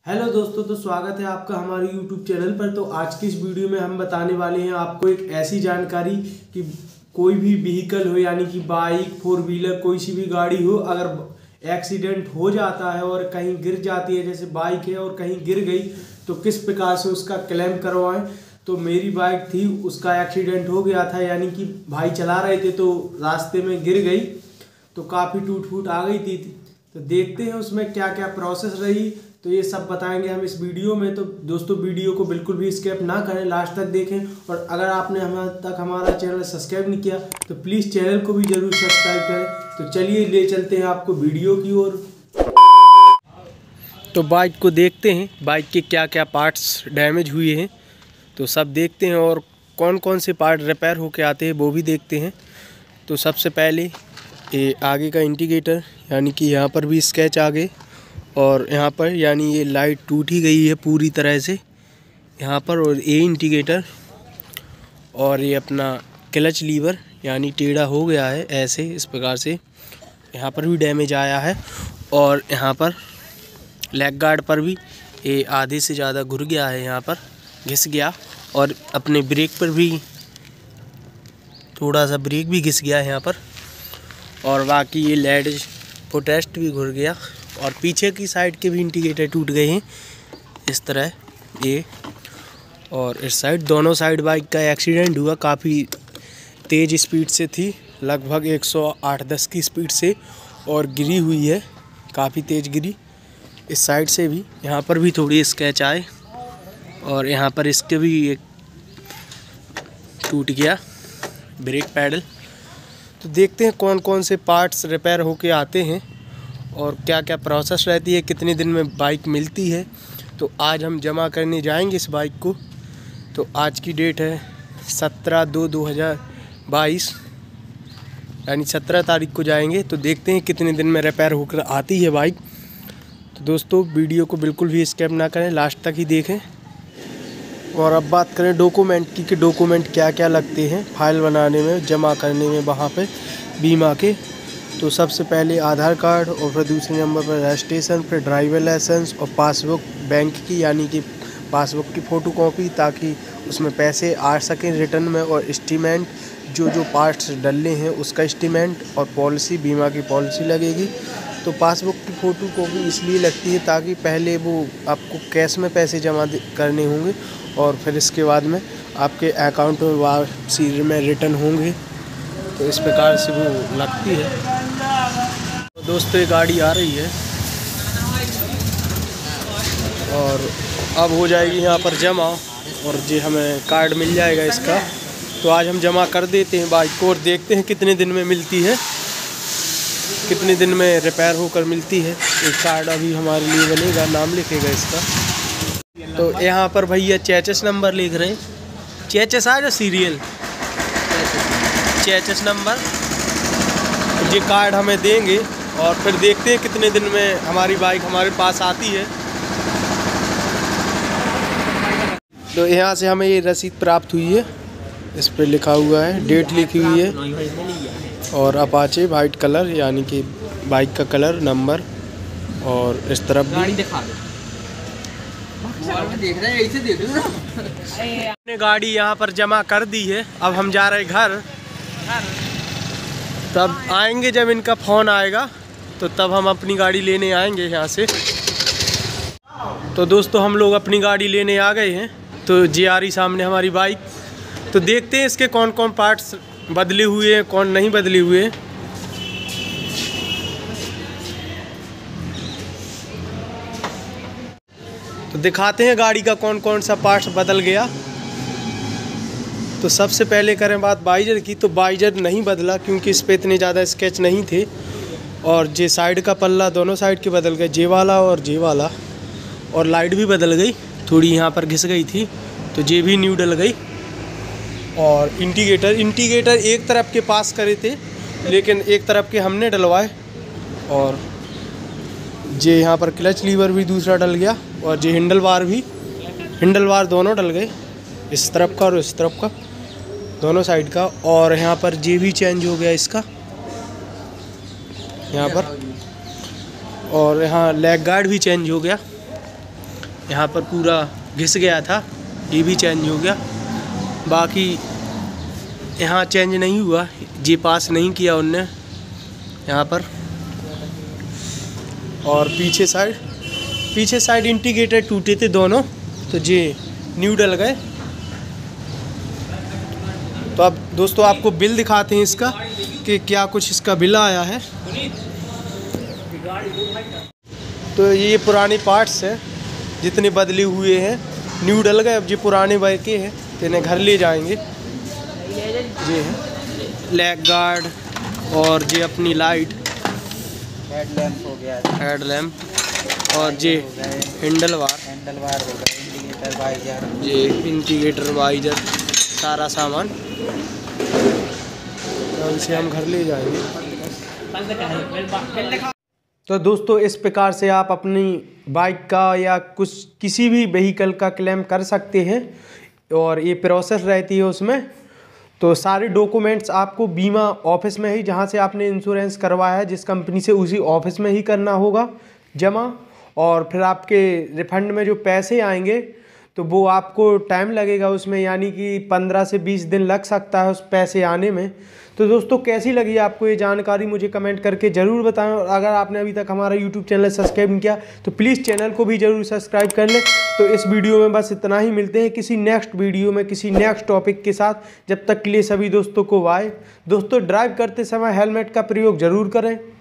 Hello दोस्तों, तो स्वागत है आपका हमारे YouTube चैनल पर। तो आज की इस वीडियो में हम बताने वाले हैं आपको एक ऐसी जानकारी कि कोई भी व्हीकल हो, यानी कि बाइक, फोर व्हीलर, कोई सी भी गाड़ी हो, अगर एक्सीडेंट हो जाता है और कहीं गिर जाती है, जैसे बाइक है और कहीं गिर गई, तो किस प्रकार से उसका क्लेम करवाएं। तो मेरी बाइक थी, उसका एक्सीडेंट हो गया था, यानी कि भाई चला रहे थे तो रास्ते में गिर गई, तो काफ़ी टूट फूट आ गई थी। तो देखते हैं उसमें क्या क्या प्रोसेस रही, तो ये सब बताएंगे हम इस वीडियो में। तो दोस्तों, वीडियो को बिल्कुल भी स्किप ना करें, लास्ट तक देखें। और अगर आपने हमारा चैनल सब्सक्राइब नहीं किया तो प्लीज़ चैनल को भी जरूर सब्सक्राइब करें। तो चलिए ले चलते हैं आपको वीडियो की ओर। तो बाइक को देखते हैं, बाइक के क्या क्या पार्ट्स डैमेज हुए हैं तो सब देखते हैं, और कौन कौन से पार्ट रिपेयर होके आते हैं वो भी देखते हैं। तो सबसे पहले ये आगे का इंडिकेटर, यानी कि यहाँ पर भी स्क्रैच आ गए, और यहाँ पर यानी ये लाइट टूट ही गई है पूरी तरह से यहाँ पर। और ये इंडिकेटर और ये अपना क्लच लीवर यानी टेढ़ा हो गया है ऐसे, इस प्रकार से यहाँ पर भी डैमेज आया है। और यहाँ पर लेग गार्ड पर भी ये आधे से ज़्यादा घुर गया है, यहाँ पर घिस गया। और अपने ब्रेक पर भी थोड़ा सा ब्रेक भी घिस गया है यहाँ पर। और बाकी ये लेड फुटरेस्ट भी घुर गया, और पीछे की साइड के भी इंडिकेटर टूट गए हैं इस तरह ये। और इस साइड दोनों साइड बाइक का एक्सीडेंट हुआ, काफ़ी तेज़ स्पीड से थी, लगभग 108-10 की स्पीड से, और गिरी हुई है, काफ़ी तेज़ गिरी। इस साइड से भी यहाँ पर भी थोड़ी स्क्रैच आए, और यहाँ पर इसके भी एक टूट गया ब्रेक पैडल। तो देखते हैं कौन कौन से पार्ट्स रिपेयर होके आते हैं और क्या क्या प्रोसेस रहती है, कितने दिन में बाइक मिलती है। तो आज हम जमा करने जाएंगे इस बाइक को। तो आज की डेट है 17/2/2022, यानी 17 तारीख को जाएंगे। तो देखते हैं कितने दिन में रिपेयर होकर आती है बाइक। तो दोस्तों, वीडियो को बिल्कुल भी स्किप ना करें, लास्ट तक ही देखें। और अब बात करें डॉक्यूमेंट की, कि डॉक्यूमेंट क्या क्या लगते हैं फाइल बनाने में, जमा करने में वहाँ पे बीमा के। तो सबसे पहले आधार कार्ड, और फिर दूसरे नंबर पर रजिस्ट्रेशन, फिर ड्राइवर लाइसेंस और पासबुक बैंक की, यानी कि पासबुक की फ़ोटोकॉपी, ताकि उसमें पैसे आ सकें रिटर्न में। और एस्टीमेंट, जो पार्ट्स डलने हैं उसका एस्टीमेंट, और पॉलिसी, बीमा की पॉलिसी लगेगी। तो पासबुक की फ़ोटोकॉपी इसलिए लगती है ताकि पहले वो आपको कैश में पैसे जमा करने होंगे, और फिर इसके बाद में आपके अकाउंट में वापसी में रिटर्न होंगे। तो इस प्रकार से वो लगती है। तो दोस्तों, ये गाड़ी आ रही है और अब हो जाएगी यहाँ पर जमा, और जो हमें कार्ड मिल जाएगा इसका। तो आज हम जमा कर देते हैं बाइक को, और देखते हैं कितने दिन में मिलती है, कितने दिन में रिपेयर होकर मिलती है। एक कार्ड अभी हमारे लिए बनेगा, नाम लिखेगा इसका। तो यहाँ पर भैया चेचस नंबर लिख रहे हैं, चेचस आ जो सीरियल चेचस नंबर, ये कार्ड हमें देंगे, और फिर देखते हैं कितने दिन में हमारी बाइक हमारे पास आती है। तो यहाँ से हमें ये रसीद प्राप्त हुई है, इस पर लिखा हुआ है, डेट लिखी हुई है, और अपाचे वाइट कलर, यानी कि बाइक का कलर, नंबर। और इस तरफ भी हमने गाड़ी यहाँ पर जमा कर दी है। अब हम जा रहे घर, तब आएंगे जब इनका फ़ोन आएगा, तो तब हम अपनी गाड़ी लेने आएंगे यहाँ से। तो दोस्तों, हम लोग अपनी गाड़ी लेने आ गए हैं। तो जी आ रही सामने हमारी बाइक। तो देखते हैं इसके कौन कौन पार्ट्स बदले हुए हैं, कौन नहीं बदले हुए हैं। तो दिखाते हैं गाड़ी का कौन कौन सा पार्ट्स बदल गया। तो सबसे पहले करें बात वाइजर की, तो वाइजर नहीं बदला क्योंकि इस पे इतने ज़्यादा स्केच नहीं थे। और जे साइड का पल्ला दोनों साइड के बदल गए, जे वाला और जे वाला। और लाइट भी बदल गई, थोड़ी यहाँ पर घिस गई थी, तो जे भी न्यू डल गई। और इंडिकेटर एक तरफ के पास करे थे, लेकिन एक तरफ के हमने डलवाए। और जे यहाँ पर क्लच लीवर भी दूसरा डल गया, और जे हैंडल बार दोनों डल गए, इस तरफ का और इस तरफ का, दोनों साइड का। और यहाँ पर जे भी चेंज हो गया इसका यहाँ पर। और यहाँ लेग गार्ड भी चेंज हो गया। यहाँ पर पूरा घिस गया था, ये भी चेंज हो गया। बाकी यहाँ चेंज नहीं हुआ, जी पास नहीं किया उनने यहाँ पर। और पीछे साइड इंडिकेटर टूटे थे दोनों, तो ये न्यू डल गए। तो अब दोस्तों आपको बिल दिखाते हैं इसका कि क्या कुछ इसका बिल आया है। तो ये पुरानी पार्ट्स हैं जितने बदले हुए हैं, न्यू डल गए। अब ये पुराने बाइक के हैं तो इन्हें घर ले जाएंगे। ये है लेग गार्ड और ये अपनी लाइट, हेडलैम्प हो गया, हेडलैम्प और ये हैंडल बार हो गया, इंडिकेटर वाइजर, ये इंडिकेटर वाइजर, सारा सामान। तो इसे हम घर ले जाएंगे। तो दोस्तों इस प्रकार से आप अपनी बाइक का या किसी भी व्हीकल का क्लेम कर सकते हैं, और ये प्रोसेस रहती है उसमें। तो सारे डॉक्यूमेंट्स आपको बीमा ऑफिस में ही, जहाँ से आपने इंश्योरेंस करवाया है जिस कंपनी से, उसी ऑफिस में ही करना होगा जमा। और फिर आपके रिफंड में जो पैसे आएंगे तो वो आपको टाइम लगेगा उसमें, यानी कि 15 से 20 दिन लग सकता है उस पैसे आने में। तो दोस्तों कैसी लगी आपको ये जानकारी मुझे कमेंट करके ज़रूर बताएं। और अगर आपने अभी तक हमारा यूट्यूब चैनल सब्सक्राइब नहीं किया तो प्लीज़ चैनल को भी ज़रूर सब्सक्राइब कर लें। तो इस वीडियो में बस इतना ही, मिलते हैं किसी नेक्स्ट वीडियो में किसी नेक्स्ट टॉपिक के साथ। जब तक के लिए सभी दोस्तों को बाय। दोस्तों ड्राइव करते समय हेलमेट का प्रयोग ज़रूर करें।